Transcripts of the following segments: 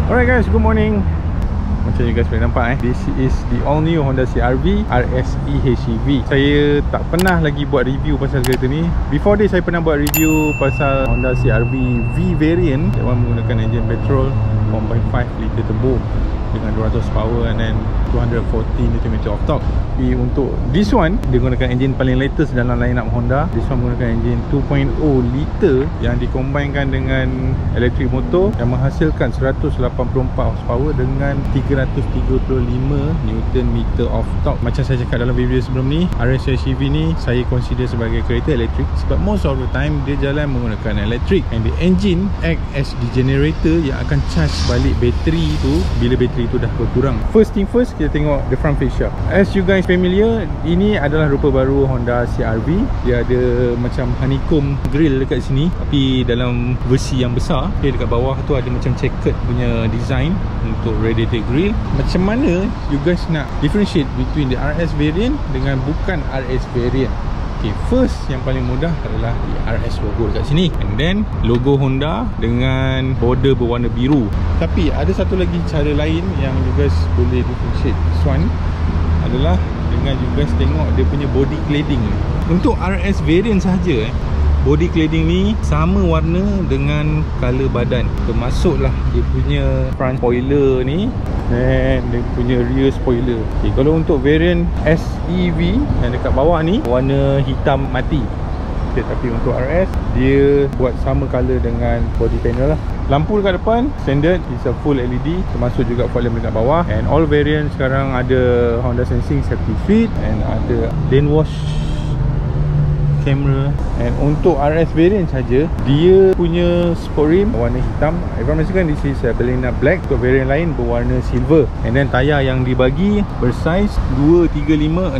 Alright guys, good morning. Macam you guys boleh nampak this is the all new Honda CR-V RSE HEV. Saya tak pernah lagi buat review pasal kereta ni. Before this saya pernah buat review pasal Honda CR-V V variant yang menggunakan enjin petrol 1.5 liter turbo dengan 200 power and then 240 Nm of torque. Tapi untuk this one, dia gunakan enjin paling latest dalam lineup Honda. This one menggunakan enjin 2.0 liter yang dicombinkan dengan elektrik motor yang menghasilkan 184 horsepower dengan 335 Nm of torque. Macam saya cakap dalam video sebelum ni, RSE HEV ni saya consider sebagai kereta elektrik sebab most of the time dia jalan menggunakan elektrik, and the engine act as the generator yang akan charge balik bateri tu bila bateri tu dah berkurang. First thing first, kita tengok the front fascia. As you guys familiar, ini adalah rupa baru Honda CR-V. Dia ada macam honeycomb grill dekat sini, tapi dalam versi yang besar. Okay, dekat bawah tu ada macam checkered punya design untuk radiator grill. Macam mana you guys nak differentiate between the RS variant dengan bukan RS variant? Okay, first yang paling mudah adalah di RS logo dekat sini, and then logo Honda dengan border berwarna biru. Tapi ada satu lagi cara lain yang you guys boleh differentiate this one adalah dengan you guys tengok dia punya body cladding. Untuk RS variant sahaja body cladding ni sama warna dengan color badan, termasuklah dia punya front spoiler ni dan dia punya rear spoiler. Okay, kalau untuk variant SEV yang dekat bawah ni warna hitam mati. Okay, tapi untuk RS dia buat sama color dengan body panel lah. Lampu dekat depan standard is a full LED, termasuk juga fog lamp dekat bawah, and all variant sekarang ada Honda Sensing safety feed and ada lane wash kamera. And untuk RS variant saja, dia punya sport rim warna hitam. Informasikan this is Balena black. Untuk variant lain berwarna silver, and then tayar yang dibagi bersaiz 235 60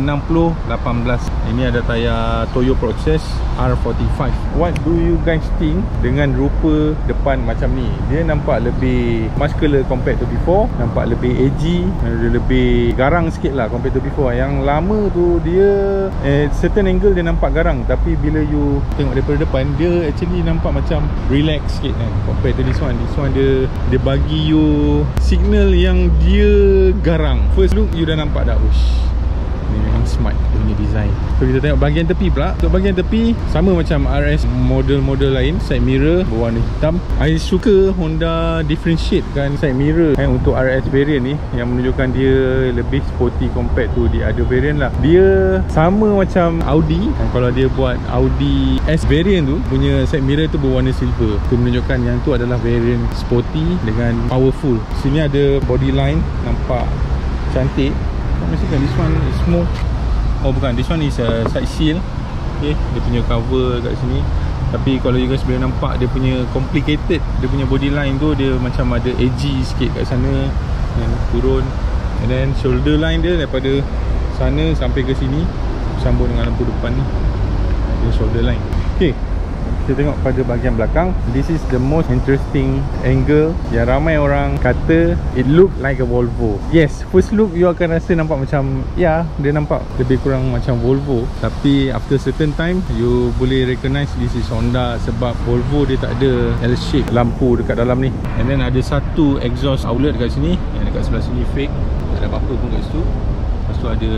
18. Ini ada tayar Toyo Process R45. What do you guys think dengan rupa depan macam ni? Dia nampak lebih muscular compared to before, nampak lebih edgy, dia lebih garang sikit lah compared to before. Yang lama tu dia certain angle dia nampak garang, tapi bila you tengok daripada depan, dia actually nampak macam relax sikit kan compared to this one. This one dia bagi you signal yang dia garang. First look you dah nampak dah, ush, ni memang smart dia punya design. So kita tengok bahagian tepi pula. Untuk bahagian tepi sama macam RS model-model lain, side mirror berwarna hitam. I suka Honda differentiate kan side mirror untuk RS variant ni, yang menunjukkan dia lebih sporty compared to the other variant lah. Dia sama macam Audi, kalau dia buat Audi S variant tu punya side mirror tu berwarna silver, tu menunjukkan yang tu adalah variant sporty dengan powerful. Sini ada body line nampak cantik. Maksudkan this one is smooth. Oh bukan, this one is a side seal. Okay, dia punya cover kat sini. Tapi kalau you guys boleh nampak dia punya complicated, dia punya body line tu dia macam ada edgy sikit kat sana dan turun. And then shoulder line dia daripada sana sampai ke sini sambung dengan lampu depan ni, dia shoulder line. Okay, kita tengok pada bahagian belakang. This is the most interesting angle yang ramai orang kata it look like a Volvo. Yes, first look you akan rasa nampak macam, ya, dia nampak lebih kurang macam Volvo. Tapi after certain time you boleh recognize this is Honda, sebab Volvo dia tak ada L-shape lampu dekat dalam ni. And then ada satu exhaust outlet dekat sini, yang dekat sebelah sini fake, tak ada apa-apa pun kat situ. Lepas tu ada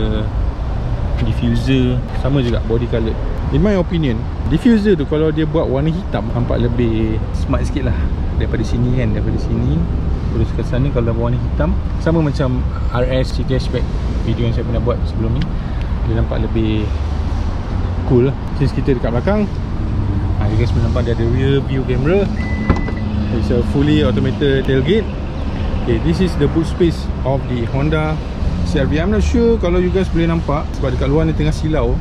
diffuser, sama juga body colour. In my opinion, diffuser tu kalau dia buat warna hitam nampak lebih smart sikit lah daripada sini kan. Daripada sini terus ke sana kalau warna hitam, sama macam RS City Hatchback video yang saya pernah buat sebelum ni, dia nampak lebih cool lah. Since kita dekat belakang, you guys boleh nampak dia ada rear view camera. It's a fully automated tailgate. Okay, this is the boot space of the Honda CR-V. I'm not sure kalau you guys boleh nampak sebab dekat luar ni tengah silau.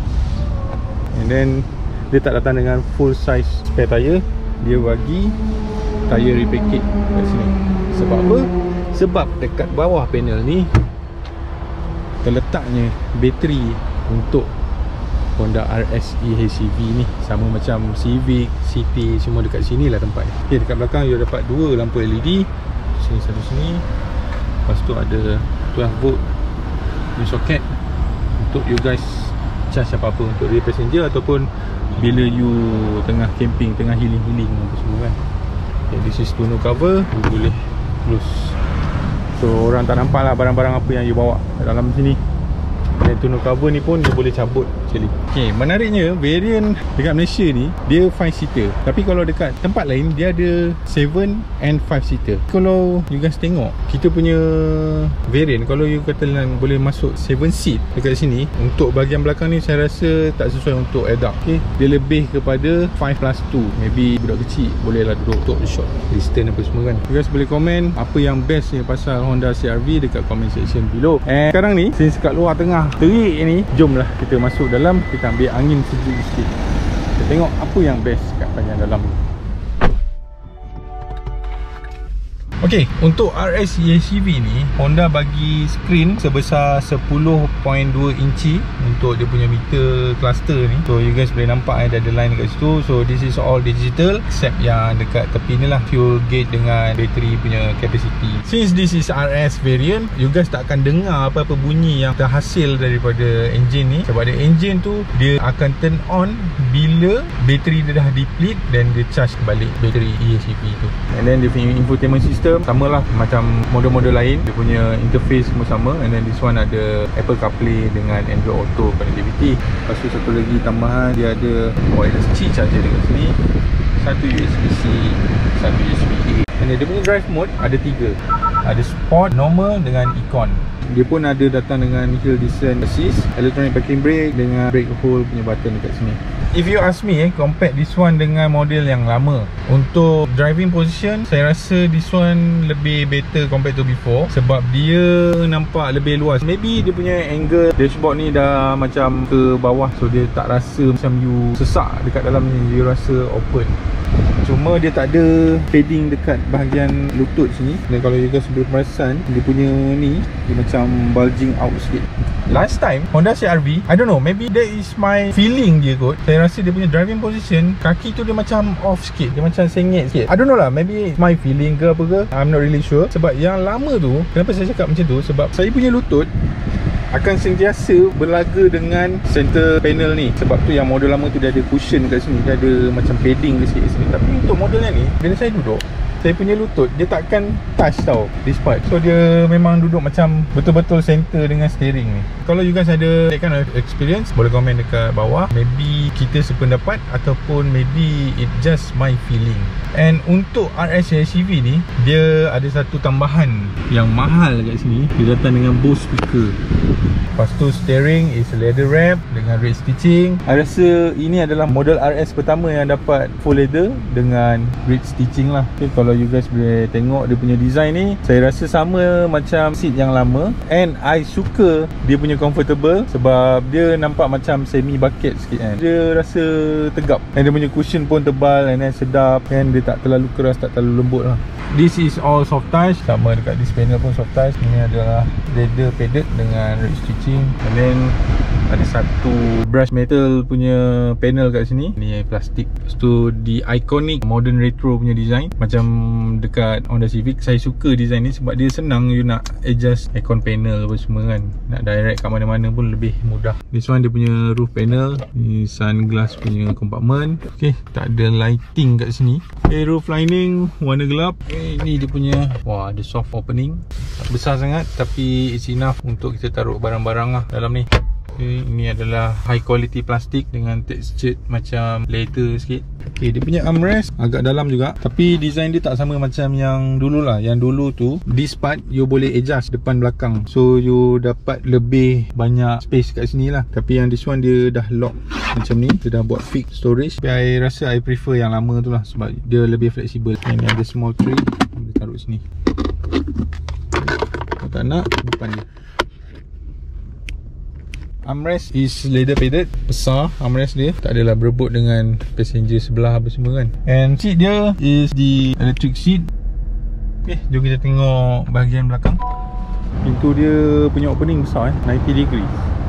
And then dia tak datang dengan full size spare tyre, dia bagi tyre repackage kat sini. Sebab apa? Sebab dekat bawah panel ni terletaknya bateri untuk Honda RSE HEV ni. Sama macam Civic, City, semua dekat sini lah tempat. Okay, dekat belakang you dapat dua lampu LED, sini satu sini. Lepas tu ada 12 volt ni socket untuk you guys charge apa-apa untuk rear passenger ataupun bila you tengah camping, tengah healing apa semua kan. Okay, this is tonneau cover. You boleh close. So orang tak nampak lah barang-barang apa yang you bawa dalam sini. Dan tonneau cover ni pun dia boleh cabut actually. Okay, menariknya variant dekat Malaysia ni dia 5 seater. Tapi kalau dekat tempat lain dia ada 7 and 5 seater. Kalau you guys tengok kita punya variant, kalau you kata boleh masuk 7 seat dekat sini, untuk bahagian belakang ni saya rasa tak sesuai untuk adult. Okay, dia lebih kepada 5+2. Maybe budak kecil boleh lah duduk untuk short distance apa semua kan. You guys boleh komen apa yang best ni pasal Honda CR-V dekat comment section below. And sekarang ni since kat luar tengah terik ni, jomlah kita masuk dalam, kita ambil angin sejuk sikit. Kita tengok apa yang best kat bahagian dalam. Okey, untuk RS EHEV ni Honda bagi skrin sebesar 10.2 inci untuk dia punya meter cluster ni. So you guys boleh nampak dia ada line dekat situ. So this is all digital except yang dekat tepi ni lah, fuel gauge dengan battery punya capacity. Since this is RS variant, you guys tak akan dengar apa-apa bunyi yang terhasil daripada engine ni, sebab dia engine tu dia akan turn on bila bateri dia dah deplete dan dia charge balik bateri EHEV tu. And then dia punya infotainment system sama lah macam model-model lain, dia punya interface semua sama. And then this one ada Apple CarPlay dengan Android Auto connectivity. Lepas tu satu lagi tambahan, dia ada wireless C charger dekat sini, satu USB-C, satu USB-A. And then dia punya drive mode ada 3, ada Sport, Normal dengan Econ. Dia pun ada datang dengan Hill Descent Assist, Electronic Parking Brake dengan Brake Hold punya button dekat sini. If you ask me, compare this one dengan model yang lama, untuk driving position saya rasa this one lebih better compared to before, sebab dia nampak lebih luas. Maybe dia punya angle dashboard ni dah macam ke bawah, so dia tak rasa macam you sesak dekat dalam ni, you rasa open. Cuma dia tak ada padding dekat bahagian lutut sini. Dan kalau you guys boleh perasan, dia punya ni dia macam bulging out sikit. Last time Honda CR-V, I don't know, maybe that is my feeling dia kot, saya rasa dia punya driving position, kaki tu dia macam off sikit, dia macam sengit sikit. I don't know lah, maybe it's my feeling ke apa ke, I'm not really sure. Sebab yang lama tu, kenapa saya cakap macam tu, sebab saya punya lutut akan sentiasa berlaga dengan center panel ni. Sebab tu yang model lama tu dia ada cushion kat sini, dia ada macam padding sikit kat sini. Tapi untuk model yang ni, bila saya duduk, saya punya lutut dia takkan touch tau this part. So dia memang duduk macam betul-betul center dengan steering ni. Kalau you guys ada that kind of experience, boleh komen dekat bawah. Maybe kita sependapat ataupun maybe it just my feeling. And untuk RS EHEV ni, dia ada satu tambahan yang mahal kat sini. Dia datang dengan Bose speaker. Lepas tu steering is leather wrap dengan red stitching. I rasa ini adalah model RS pertama yang dapat full leather dengan red stitching lah. Okay, kalau you guys boleh tengok dia punya design ni, saya rasa sama macam seat yang lama. And I suka dia punya comfortable, sebab dia nampak macam semi bucket sikit kan. Dia rasa tegap. And dia punya cushion pun tebal and then sedap. And dia tak terlalu keras, tak terlalu lembut lah. This is all soft touch. Sama dekat this panel pun soft touch. Ini adalah leather padded dengan red stitching. And then ada satu brush metal punya panel kat sini. Ni plastik. Lepas tu di iconic modern retro punya design, macam dekat Honda Civic. Saya suka design ni sebab dia senang you nak adjust aircon panel apa semua kan. Nak direct kat mana-mana pun lebih mudah. This one dia punya roof panel. Ni sunglass punya compartment. Okay, tak ada lighting kat sini. Okay, roof lining warna gelap. Ini dia punya, wah, ada soft opening. Tak besar sangat tapi it's enough untuk kita taruh barang-barang lah dalam ni. Okay, ini adalah high quality plastik dengan texture macam leather sikit. Okay, dia punya armrest agak dalam juga, tapi design dia tak sama macam yang dulu lah. Yang dulu tu, this part you boleh adjust depan belakang, so you dapat lebih banyak space kat sini lah. Tapi yang this one dia dah lock macam ni, dia dah buat fixed storage. Tapi I rasa I prefer yang lama tu lah, sebab dia lebih fleksibel. Ini ada small tray, boleh taruh sini. Kalau tak nak, depan dia. Armrest is leather padded, besar armrest dia, tak adalah berebut dengan passenger sebelah apa semua kan. And seat dia is the electric seat. Okay, jom kita tengok bahagian belakang. Pintu dia punya opening besar 90 degree.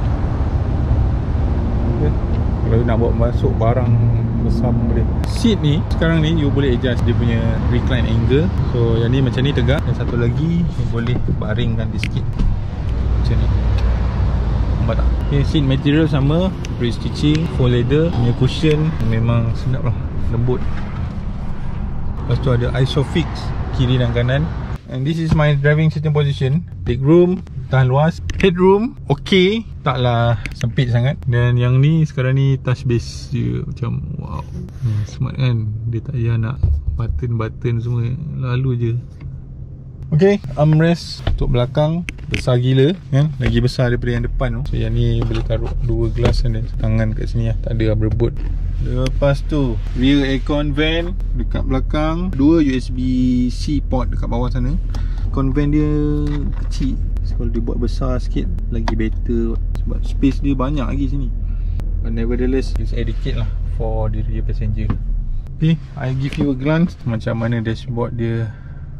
Okay, kalau nak bawa masuk barang besar pun boleh. Seat ni, sekarang ni you boleh adjust dia punya recline angle. So yang ni macam ni tegak, dan satu lagi you boleh baringkan dia sikit macam ni. Nampak tak? Okay, seat material sama, red stitching, full leather, punya cushion memang sedap lah, lembut. Lepas tu ada Isofix kiri dan kanan. And this is my driving sitting position. Big room, tahan luas. Headroom, okay, taklah sempit sangat. Dan yang ni sekarang ni touch base je. Macam wow, smart kan. Dia tak payah nak button-button semua, lalu je. Okay, armrest untuk belakang besar gila kan, lagi besar daripada yang depan tu. So yang ni boleh taruh 2 gelas dan tangan kat sini lah, tak ada berebut. Lepas tu rear aircon vent dekat belakang, 2 USB-C port dekat bawah sana. Aircon vent dia kecil, so kalau dia buat besar sikit lagi better sebab space dia banyak lagi sini. But nevertheless, it's adequate lah for the rear passenger. Okay, I give you a glance macam mana dashboard dia.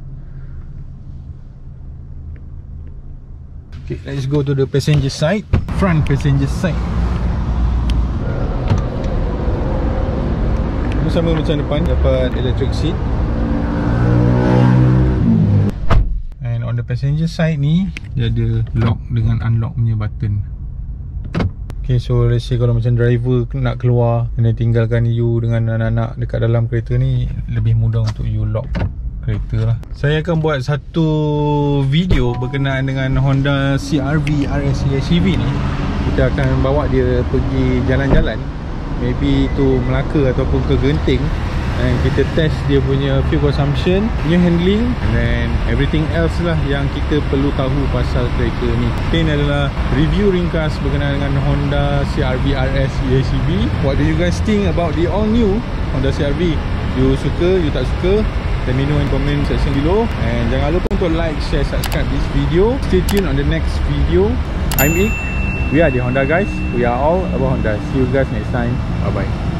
Okay, let's go to the passenger side. Front passenger side. Sama macam depan, dapat electric seat. And on the passenger side ni, dia ada lock dengan unlock punya button. Okay, so let's say kalau macam driver nak keluar dan tinggalkan you dengan anak-anak dekat dalam kereta ni, lebih mudah untuk you lock kereta lah. Saya akan buat satu video berkenaan dengan Honda CR-V RS EHEV ni. Kita akan bawa dia pergi jalan-jalan, maybe to Melaka ataupun ke Genting, and kita test dia punya fuel consumption, punya handling, and then everything else lah yang kita perlu tahu pasal kereta ni. Okay, ini adalah review ringkas berkenaan dengan Honda CR-V RS EHEV. What do you guys think about the all new Honda CR-V? You suka, you tak suka? Let me know in comment section below. And jangan lupa untuk like, share, subscribe this video. Stay tuned on the next video. I'm Ik. We are the Honda guys. We are all about Honda. See you guys next time. Bye bye.